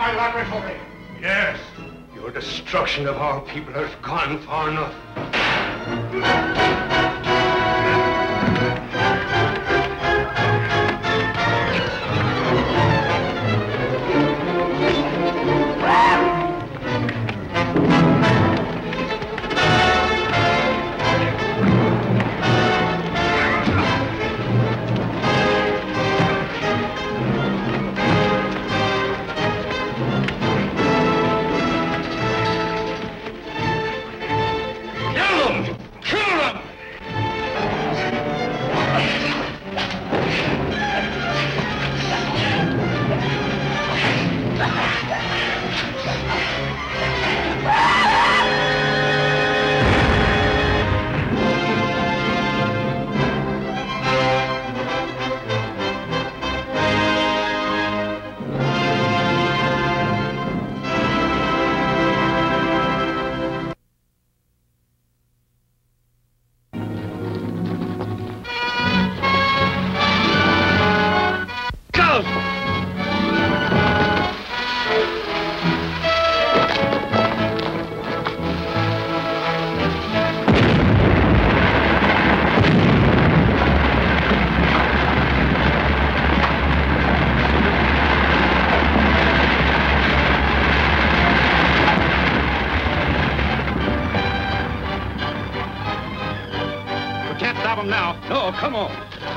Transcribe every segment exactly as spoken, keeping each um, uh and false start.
my laboratory. Yes. Your destruction of our people has gone far enough. No, come on.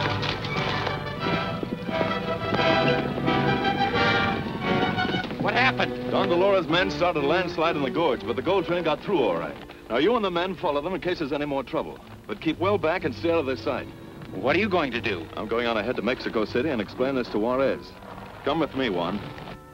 What happened? Don Delora's men started a landslide in the gorge, but the gold train got through all right. Now, you and the men follow them in case there's any more trouble. But keep well back and stay out of their sight. What are you going to do? I'm going on ahead to Mexico City and explain this to Juarez. Come with me, Juan.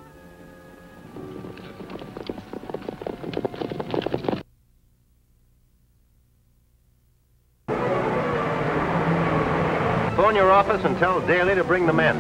Phone your office and tell Daly to bring the men.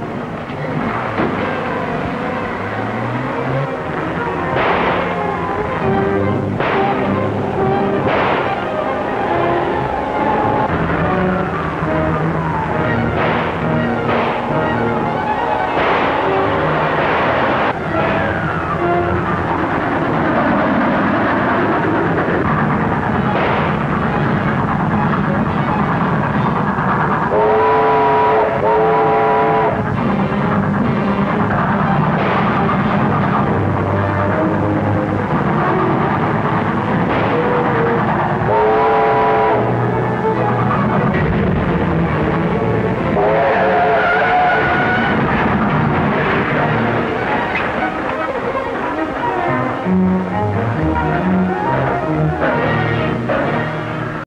Mm-hmm.